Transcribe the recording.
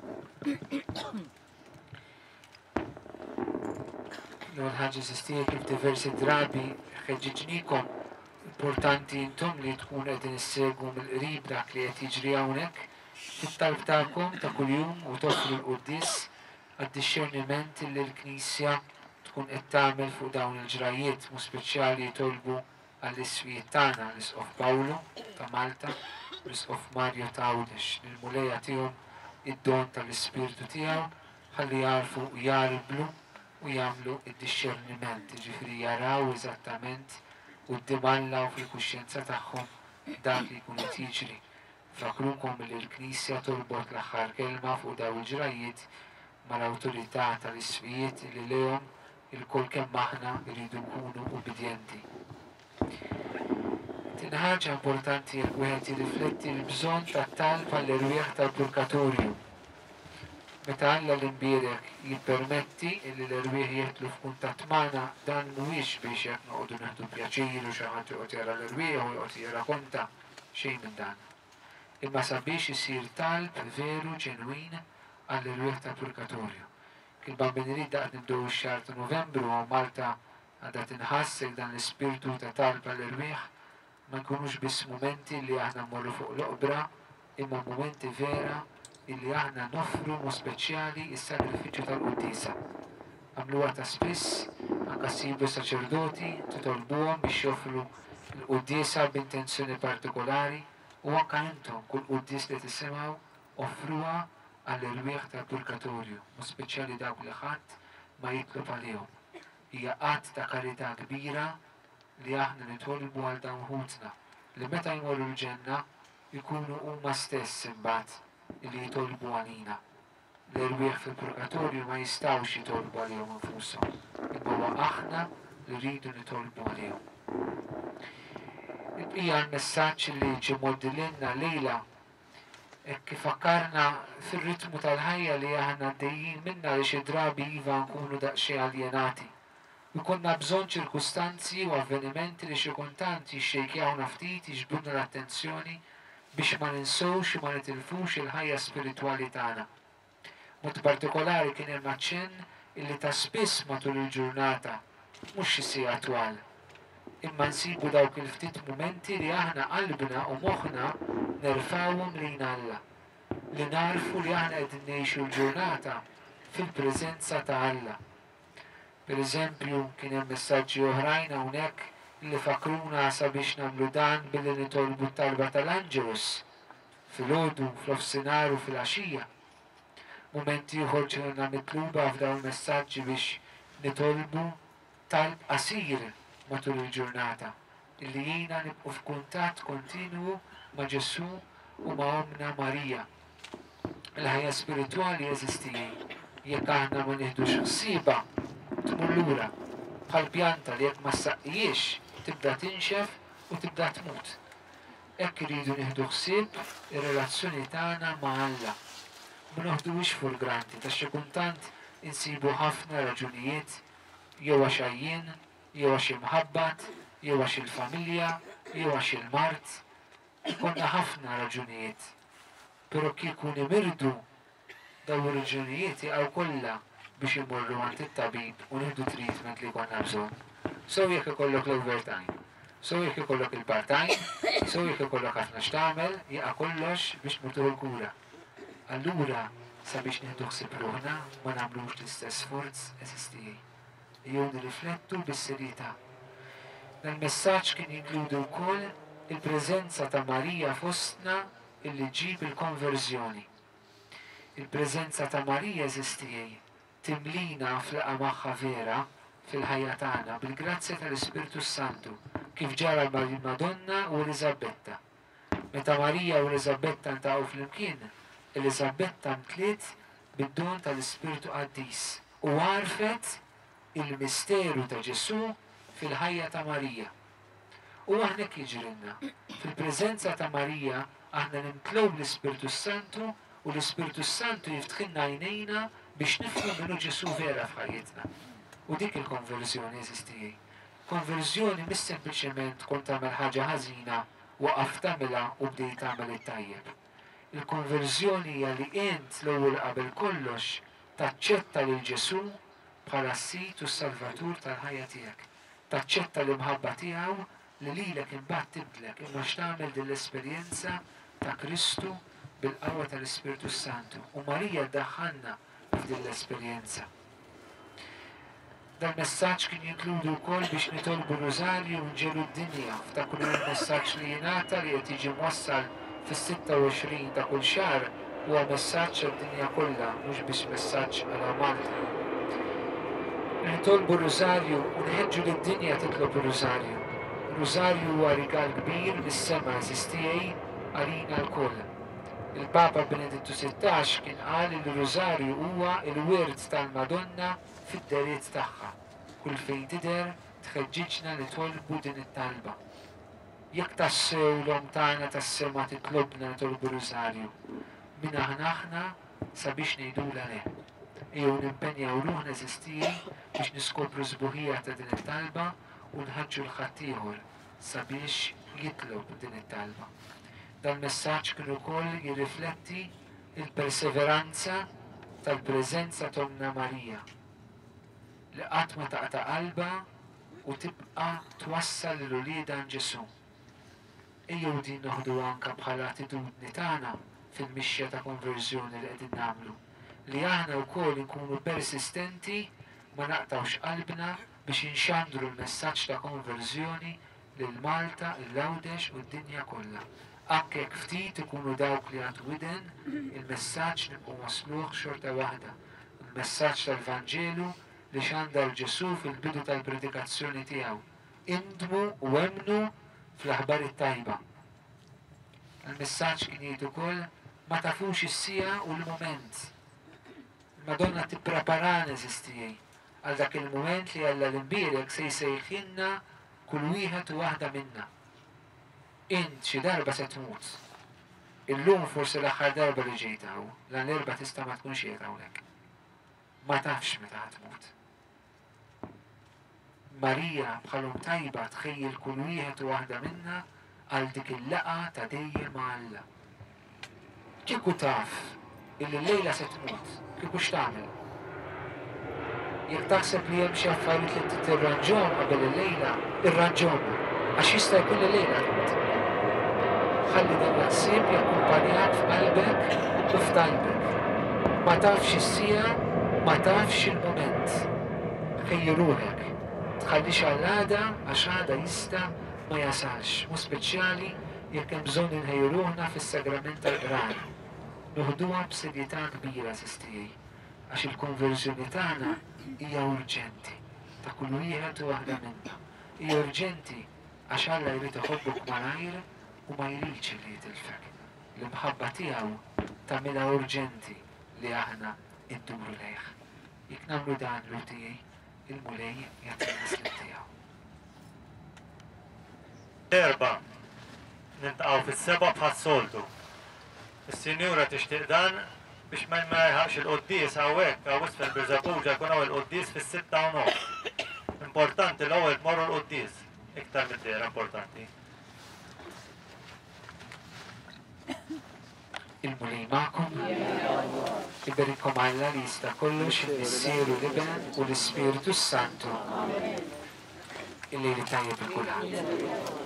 L-għol ħagġa sistija kif diversi drabi ħeġġiġnikom importanti intom li tkun qegħdin issegwu mill-qrib dak li qed jiġri hawnhekk fit-talb tagħkom ta' kuljum u toffru l-qudies għad-dixxerniment li l-Knisja tkun qed tagħmel fuq dawn il-ġrajiet u speċjali jitolbu għall-iswijiet tagħna l-Isqof Pawlu ta' Malta u l-Isqof Mario ta' Għawdex li l-mulejja tiegħhom id-don tal-Ispirtu tiegħu ħalli jarfu u jarblu u jagħmlu id-dixxerniment, ġifieri jaraw eżattament u d-dimalla u fil-kuxjenza tagħhom dak li jkun qed jiġri. Fakrunkom li l-Knisja torbot l-aħħar kelma fuq dawn il-ġrajiet mal-awtorità tal-iswijiet li lehom il-kol kemm aħna rridu nkunu ubidjenti. Tieni ħaġa importanti jekk wieħed jirrifletti l-bżonn tat-talb għall-irwieħ tal-purgatorju. Meta Alla l-imbierek jippermetti li l-irwieħ jitlu f'kuntatt magħna dan mhuwiex biex jekk noqogħdu neħdu pjaċir u xi ħadd joqgħod jara l-irwieħ u joqgħod jara konta xejn minn dan. Imma sabiex isir talb veru ġenwin għall-irwieħ tal-purgatorju. Il-bambinieri daqt nibdew ix-xahar ta' Novembru u Malta għadha tinħassel dan l-ispirtu ta' talb għall-irwieħ ma jkunux biss mumenti li aħna mmorru fuq l-oqbra imma mumenti vera illi aħna noffru mu speċjali is-sagrifiċċju tal-qudiesa. Għamluha ta' spiss, anke ssibu saċerdoti titolbuhom biex joffru l-qudiesa b'intenzjoni partikolari u anke intom kull qudies li tisimgħu offruha għall-irwieħ tal-purgatorju, mu speċjali dawk li ħadd ma jitlob għalihom. Hija qatt ta' karità kbira li aħna nitolbu għal dawn ħutna li meta jmorru l-ġenna jkunu huma stess imbagħad li jitolbu għalina. L-irwieħ fil-purgatorju ma jistawx jitolbu għalihom infushom, imma huwa aħna li rridu nitolbu għalihom. Il-bqija l-messaġġ li ġie moddililna lejla kif fakkarna fir-ritmu tal-ħajja li aħna għaddejjin minnha li xi drabi iva nkunu daqsxejn aljenati. Konna bżonn ċirkustanzi u avvenimenti li xi kultant jixxejkjawna ftit jiġbdulna l-attenzjoni biex ma ninsewx u ma nitilfux il-ħajja spiritwali tagħna. Mod partikolari kien hemm aċċenn illi ta' spiss matul il-ġurnata mhux xi sigħa twal. Imma nsibu dawk il-ftit mumenti li aħna qalbna u moħħna nerfawhom lejn Alla. Li narfu li aħna qegħdin ngħixu l-ġurnata fil-preżenza ta' Alla. Pereżempju kien hemm messaġġi oħrajn hawnhekk li fakruna sabiex nagħmlu dan billi nitolbu t-talba tal-Anġelus fil-għodu, fl-ofsinar u fil-għaxija. Mumenti ieħor ġewna mitluba f'dawn il-messaġġi biex nitolbu talb qasir matul il-ġurnata illi jiena nibqu f'kuntatt kontinwu ma' Ġesu u ma' Omna Marija. Il-ħajja spiritwali jeżisti jekk aħna ma nieħdux ħsiebha tmur lura bħal pjanta li jekk ma ssaqqijiex tibda tinxef u tibda tmut. Hekk iridu nieħdu ħsieb ir-relazzjoni tagħna ma' Alla. Ma noħduhiex fuq granti ta' xi kultant insibu ħafna raġunijiet jew għax għajjien, jew għax imħabbat, jew għax il-familja, jew għax il-mart. Konna ħafna raġunijiet. Però kieku nimirdu dawn ir-raġunijiet jaqgħu kollha biex imorru għand it-tabib u nieħdu treatment li konna bżonn. So jekk ikollok l-overtime, so jekk ikollok il-part-time, so jekk ikollok ħafna x'tagħmel, jaqa' kollox biex murtuħ il-kura. Allura sabiex nieħdu ħsieb ruħna ma nagħmlux l-istess sforz eżistijej. Jew nirriflettu bis-serjetà. Il-messaġġ kien jinkludi wkoll il-preżenza ta' Marija fostna illi ġib il-konverżjoni. Il-preżenza ta' Marija eżistijej timlina flaqa magħha vera fil-ħajja tagħna bil-grazzja tal-Ispirtu Santu kif ġara mal-Madonna u Elisabetta. Meta Marija u Elisabetta ntaqgħu flimkien, Elisabetta mtliet bid-don tal-Ispirtu Qaddis u għarfet il-misteru ta' Ġesu fil-ħajja ta' Marija. U aħna jiġrilna. Fil-preżenza ta' Marija aħna nimtlew l-Ispirtu Santu u l-Ispirtu Santu jiftħilna għajnejna biex nifhmu minnu Ġesu vera f'ħajjitna. U dik il-konverżjoni eżistijej. Konverżjoni mhix sempliċement kont tagħmel ħaġa ħażina waqaf tagħmilha u bdejt tagħmel it-tajjeb. Il-konverżjoni hija li int l-ewwel qabel kollox taċċetta lil Ġesu bħala s-sit u s-salvatur tal-ħajja tiegħek. Taċċetta l-imħabba tiegħu li lilek imbagħad tibdlek imma x'tagħmel din l-esperjenza ta' Kristu bil-qawwa tal-Ispiritu Santu. U Marija ddaħħalna f'din l-esperjenza. Dal-messaġġ kien jinkludu wkoll biex nitolbu rużarju u nġelu d-dinja f'dak il-messaġġ li jingħata li qed jiġi mwassal fis-26 ta' kull xahar huwa messaġġ għad-dinja kollha, mhux biex messaġġ għal Malta. Nitolbu rużarju u nħeġġu lid-dinja titlob rużarju. Rużarju huwa rigal kbir mis-sema eżistijej għalina l-koll. Il-Papa Benedittu XVI kien qal li l-rużarju huwa il-wirt tal-Madonna fid-deriet tagħha. Kull fejn tidher tħeġġiġna li tolbu din it-talba. Jekk tassew l-om tagħna tas-sema titlobna nitolbu rużarju, min aħna sabiex ngħidula le. Ejjew nimpenjaw ruħna eżistijej biex niskopru żbuħija ta' din it-talba u nħaġġu l-ħadd ieħor sabiex jitlob din it-talba. Dal-messaġġ kien ukoll jirrifletti il-perseveranza tal-preżenza ta' Onna Marija li qatt ma taqta' qalba u tibqa' twassal lil-ulieda Ġesu. Ejjew din noħdu anke bħala attitudni tagħna fil-mixja ta' konverżjoni li qegħdin nagħmlu. Li aħna wkoll inkunu persistenti ma naqtawx qalbna biex inxandru l-messaġġ ta' konverżjoni lil Malta, il-Lawdex u d-dinja kollha. Anke jekk ftit ikunu dawk li għand widen, il-messaġġ nibqgħu wasluh xorta waħda. Il-messaġġ tal-Vanġelu li xandar Ġesu fil-bidu tal-predikazzjoni tiegħu. Indmu u emnu fl-aħbar it-tajba. Il-messaġġ kien jgħid ukoll ma tafux is-sija u l-mument. Madonna tippreparan eżistijej għal dak il-mument li Alla l-imbierek se jsejħilna kull wieħed u waħda minna. Int xi darba se tmut. Illum forsi l-aħħar darba li ġejt hawn, l-erba' tista' ma tkunx qiegħed hawnhekk. Ma tafx meta tmut. Marija bħalhom tajba tħejjel kull wieħed u waħda minna għal dik il-laqa ta' dejjem ma' Alla. Kieku taf illi l-lejla se tmut, kieku x'tagħmel? Jekk taħseb li hemm xi affarijiet li tirranġhom qabel il-lejla, irranġhom għax jista' jkun il-lejla tmut. Ħalli dan l-ħsieb jakkumpanjak f'qalbek u f'talbek. Ma tafx is-sija, ma tafx il-mument. Ħejji ruħek. Tħallix għall-għada għax għada jista' ma jasalx. Mu speċjali jekk hemm bżonn inħejju ruħna fis-sagrament tal-qrar. Nuħduha b'serjetà kbira sistijej. Għax il-konverżjoni tagħna hija urġenti ta' kull wieħed u waħda minna. Hija urġenti għax Alla jrid iħobbok malajr u ma jridx li jitilfek. L-imħabba tiegħu tagħmilha urġenti li aħna nduru lejh. Jekk nagħmlu dan l tiegħi, il-mulej jagħtina slib tiegħu. Erba' nintaqgħu fis-seba' bħas-soltu. Is-Sinjura tixtieq dan biex ma jħaqx il-qoddies hawnhekk hawn isfel Birżabuġa jkun hawn il-qoddies fis-sitta u nofs. Importanti l-ewwel tmorru l-qoddies. Iktar mid-dejra importanti. Il-mulej magħkom, iberikom Alla li jista' kollox il-Missieru l-Iben u l-Ispiritu Santu. Il-lejli tajjeb il-kulħadd.